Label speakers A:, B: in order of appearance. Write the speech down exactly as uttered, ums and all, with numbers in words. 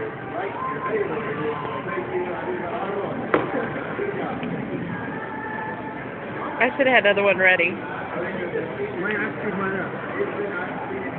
A: I should have had another one ready.
B: Wait, let's see what else.